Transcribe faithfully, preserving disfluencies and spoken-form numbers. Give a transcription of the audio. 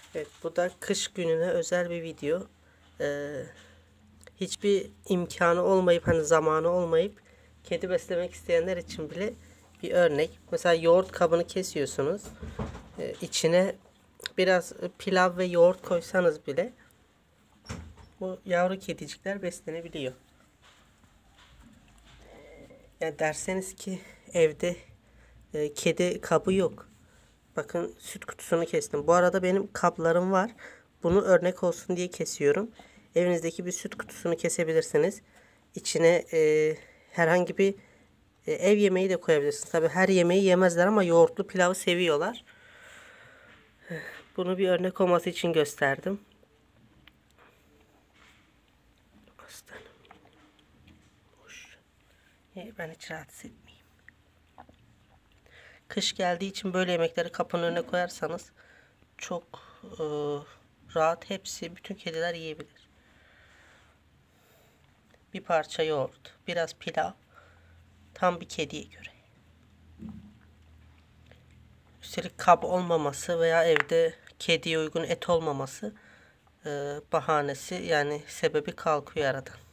Evet, bu da kış gününe özel bir video. Ee, hiçbir imkanı olmayıp hani zamanı olmayıp kedi beslemek isteyenler için bile bir örnek. Mesela yoğurt kabını kesiyorsunuz. Ee, içine biraz pilav ve yoğurt koysanız bile bu yavru kedicikler beslenebiliyor. Yani derseniz ki evde e, kedi kabı yok. Bakın süt kutusunu kestim. Bu arada benim kaplarım var. Bunu örnek olsun diye kesiyorum. Evinizdeki bir süt kutusunu kesebilirsiniz. İçine e, herhangi bir e, ev yemeği de koyabilirsiniz. Tabi her yemeği yemezler ama yoğurtlu pilavı seviyorlar. Bunu bir örnek olması için gösterdim. Aslanım. Hoş. E, ben hiç rahatsız etmeyeyim. Kış geldiği için böyle yemekleri kapının önüne koyarsanız çok e, rahat hepsi, bütün kediler yiyebilir. Bir parça yoğurt, biraz pilav. Tam bir kediye göre. Üstelik kab olmaması veya evde kediye uygun et olmaması e, bahanesi, yani sebebi kalkıyor aradan.